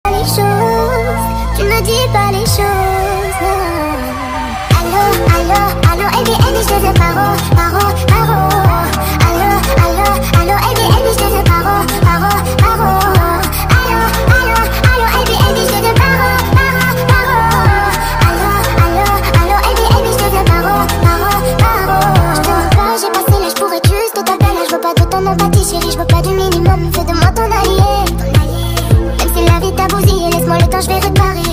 Les choses, tu ne dis pas les choses. Allô, allô, allô, Airbnb, je te veux paro, paro, paro. Allô, allô, allô, Airbnb, je te veux paro, paro, paro. Allô, allô, allô, Airbnb, je te veux paro, paro, paro. Allô, allô, allô, Airbnb, je te veux paro, paro, paro. Je te veux pas, j'ai passé l'âge pour être juste ta belle. Je veux pas de ton empathie, chérie, je veux pas du minimum. Fais de moi ton allié. Même si la vie t'a bousillé, laisse-moi le temps, je vais réparer.